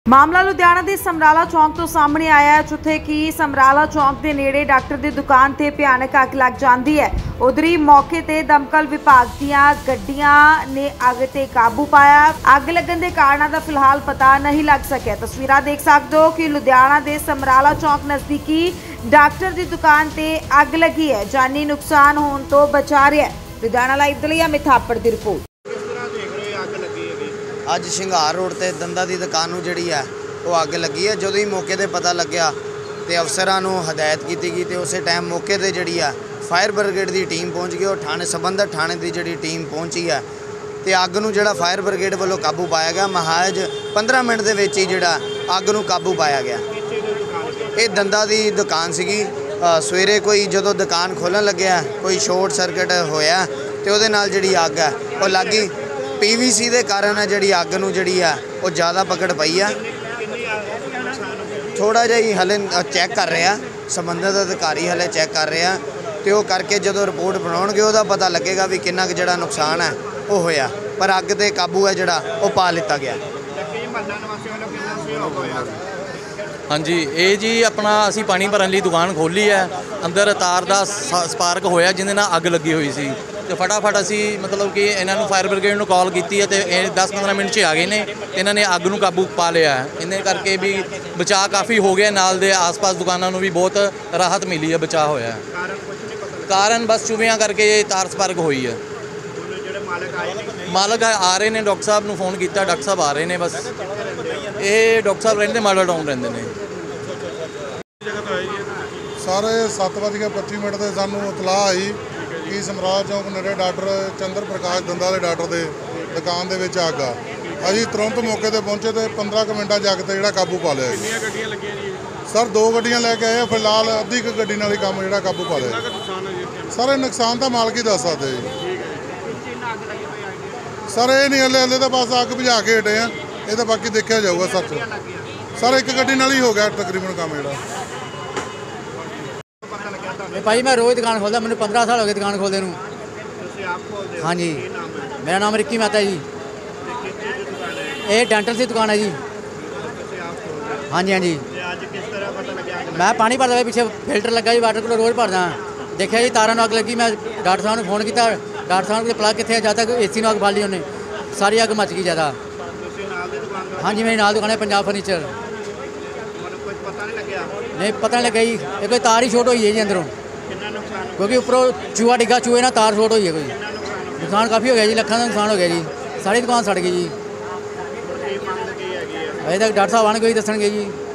मामला लुधियाना के समराला चौक तो सामने आया है, जिथे कि समराला चौक के नेड़े डॉक्टर की दुकान से भयानक अग लग जाती है। उधरी मौके ते दमकल विभाग दीयां गड्डियां ने अग ते काबू पाया। अग लगन के कारणों का फिलहाल पता नहीं लग सकिया। तस्वीरां देख सकते हो कि लुधियाना के समराला चौक नजदीकी डॉक्टर की दुकान से अग लगी है, जानी नुकसान होने तो बचा रहा है। लुधियाना लाइव के लिए अमित थापड़ की रिपोर्ट। अज शंघार रोड ते दंदा की दुकान जी है वो अग लगी है। जो ही मौके पर पता लग्या तो अफसरों हदायत की गई तो उस टाइम मौके पर जी है फायर ब्रिगेड की टीम पहुँच गई और थाने संबंधित थाने की जी टीम पहुँची है तो अग नूं जिहड़ा फायर ब्रिगेड वालों काबू पाया गया। महाज 15 मिनट के विच ही जिहड़ा अग नूं काबू पाया गया। ये दंदा की दुकान सी सवेरे कोई जो दुकान खोलन लग्या कोई शॉर्ट सर्किट होया तो उहदे नाल जिहड़ी अग है वो लग गई। PVC के कारण है जी अग नूं जिहड़ी है वो ज़्यादा पकड़ पई है। थोड़ा जिहा ही हले चैक कर रहे हैं, संबंधित अधिकारी हले चैक कर रहे हैं तो वो करके जो रिपोर्ट बनाउणगे उहदा पता लगेगा भी कितना कुछ जिहड़ा नुकसान है वो होया। पर अग ते काबू है जिहड़ा वो पा लिता गया। हाँ जी, ये जी अपना असी पानी भरन लई दुकान खोली है। अंदर तार का स्पार्क होया जिहदे नाल अग लगी हुई सी तो फटाफट असी मतलब कि इन्हों फायर ब्रिगेड को कॉल की है तो 10-15 मिनट आ गए ने। इन्होंने अग नूं काबू पा लिया है। इन्हें करके भी बचाव काफ़ी हो गया। नाल दे आस पास दुकानों भी बहुत राहत मिली है, बचाव होया है। कारण बस चुवियां करके तार स्पार्क हुई है। मालक आ रहे हैं, डॉक्टर साहब को फोन किया, डॉक्टर साहब आ रहे हैं। बस ये डॉक्टर साहब रहिंदे मॉडल टाउन रहिंदे ने। सारे 7:25 से सानू इतलाह आई कि समराला चौक नेड़े डॉक्टर चंद्र प्रकाश दंदा के डॉक्टर के दुकान के अग आ। अभी तुरंत मौके पर पहुंचे तो 15 मिनटा अग ते जिहड़ा काबू पा लिया। सर 2 गड्डियां लैके आए, फिलहाल अद्धी क गड्डी नाल ही काम जिहड़ा काबू पा लिया। सर नुकसान तो मालक ही दस सकते जी। सर ये नहीं हले तो बस अग बुझा के हटे हैं, ये तो बाकी देखा जाऊगा। सर एक गड्डी नाल ही हो गया तकरीबन काम जिहड़ा। भाई मैं रोज़ दुकान खोलता, मैंने 15 साल हो गए दुकान खोलते नूं। हाँ जी, मेरा नाम रिक्की मेहता जी। ये डेंटल की दुकान है जी। हाँ जी हाँ जी। मैं पानी भरदा पिया, पिछे फिल्टर लगा जी, वाटर कूलर रोज़ भरदा। देखा जी तारों अग लगी, मैं डॉक्टर साहब ने फोन किया, डॉक्टर साहब ने प्लग कितने जब तक AC अग फड़ ली उन्हें, सारी अग मच गई ज़्यादा। हाँ जी, मेरी नाल दुकान है पंजाब फर्नीचर। नहीं पता नहीं लगा जी, ये कोई तार ही शॉर्ट हुई है जी अंदरों, क्योंकि उपरों चूहा डिग्गा, चूहे ना तार शॉर्ट हुई है। कोई नुकसान काफ़ी हो गया जी, लखों का नुकसान हो गया जी। सारी दुकान सड़ गई जी। अजे तक डॉक्टर साहब आने कोई दसणगे जी।